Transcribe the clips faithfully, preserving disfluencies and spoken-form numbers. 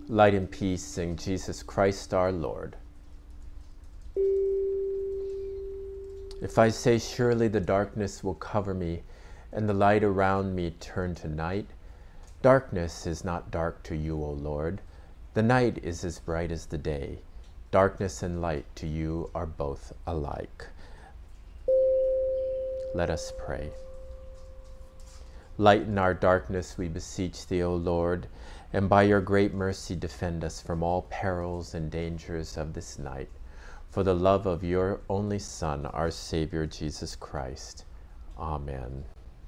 Light and peace in Jesus Christ our Lord. If I say, surely the darkness will cover me, and the light around me turn to night, darkness is not dark to you, O Lord. The night is as bright as the day. Darkness and light to you are both alike. Let us pray. Lighten our darkness, we beseech thee, O Lord, and by your great mercy defend us from all perils and dangers of this night, for the love of your only Son, our Savior, Jesus Christ. Amen.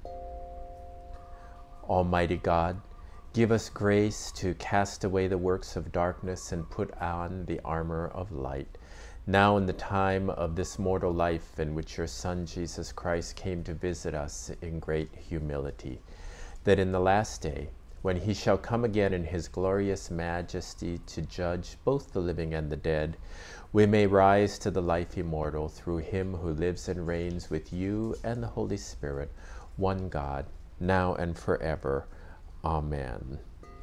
Almighty God, give us grace to cast away the works of darkness and put on the armor of light, now in the time of this mortal life in which your Son, Jesus Christ, came to visit us in great humility, that in the last day, when he shall come again in his glorious majesty to judge both the living and the dead, we may rise to the life immortal through him who lives and reigns with you and the Holy Spirit, one God, now and forever. Amen.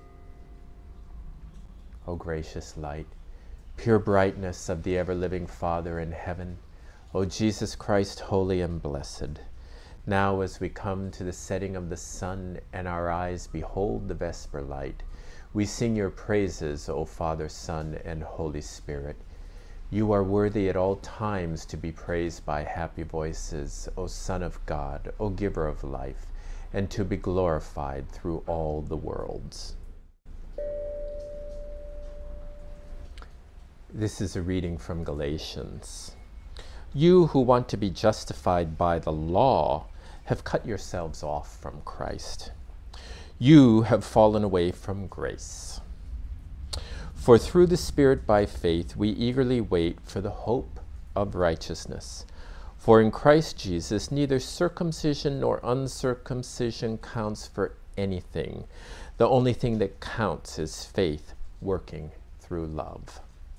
O gracious light, pure brightness of the ever-living Father in heaven, O Jesus Christ, holy and blessed, now as we come to the setting of the sun and our eyes behold the vesper light, we sing your praises, O Father, Son, and Holy Spirit. You are worthy at all times to be praised by happy voices, O Son of God, O Giver of life, and to be glorified through all the worlds. This is a reading from Galatians. You who want to be justified by the law have cut yourselves off from Christ. You have fallen away from grace. For through the Spirit by faith we eagerly wait for the hope of righteousness. For in Christ Jesus neither circumcision nor uncircumcision counts for anything. The only thing that counts is faith working through love.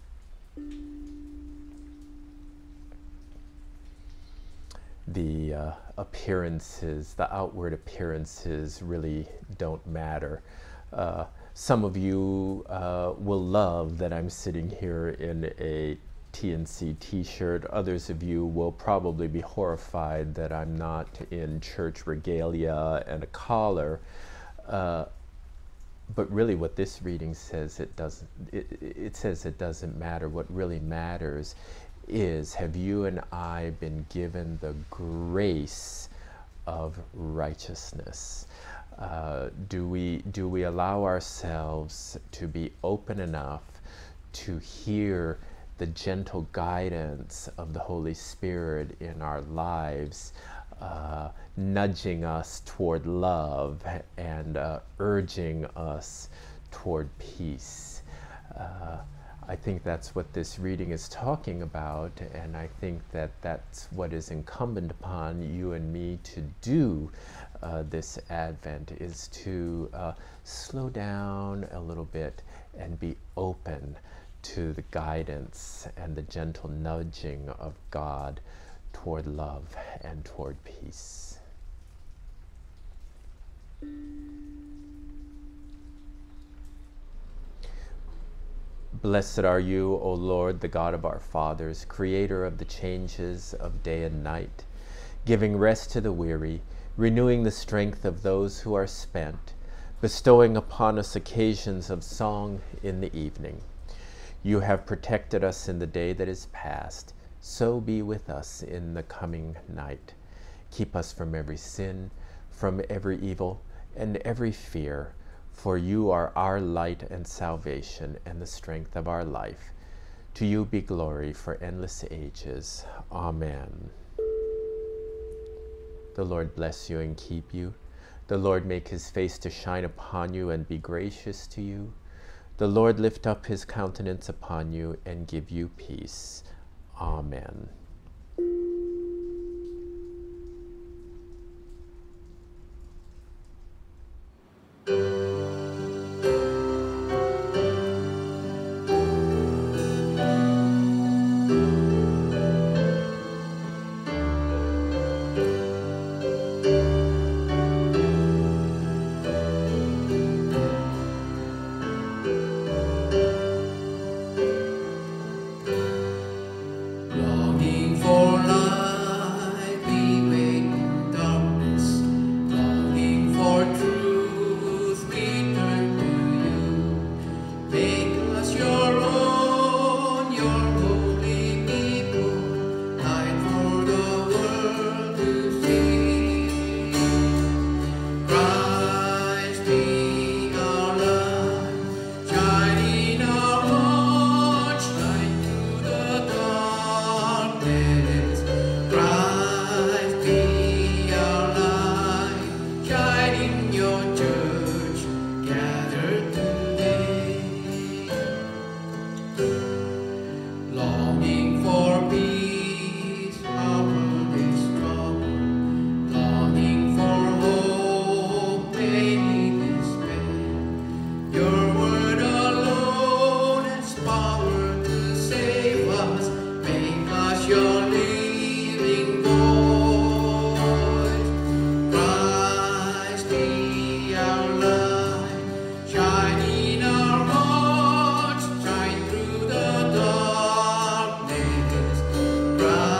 The uh, appearances, the outward appearances really don't matter. Uh, some of you uh, will love that I'm sitting here in a T N C t-shirt. Others of you will probably be horrified that I'm not in church regalia and a collar. Uh, but really what this reading says, it doesn't, it, it says it doesn't matter. What really matters is, have you and I been given the grace of righteousness? Uh, do we, do we allow ourselves to be open enough to hear the gentle guidance of the Holy Spirit in our lives, uh, nudging us toward love and uh, urging us toward peace? Uh, I think that's what this reading is talking about, and I think that that's what is incumbent upon you and me to do uh, this Advent, is to uh, slow down a little bit and be open to the guidance and the gentle nudging of God toward love and toward peace. Blessed are you, O Lord, the God of our fathers, creator of the changes of day and night, giving rest to the weary, renewing the strength of those who are spent, bestowing upon us occasions of song in the evening. You have protected us in the day that is past, so be with us in the coming night. Keep us from every sin, from every evil, and every fear, for you are our light and salvation and the strength of our life. To you be glory for endless ages. Amen. The Lord bless you and keep you. The Lord make his face to shine upon you and be gracious to you. The Lord lift up his countenance upon you and give you peace. Amen. your living voice. Christ be our light, shine in our hearts, shine through the darkness. Christ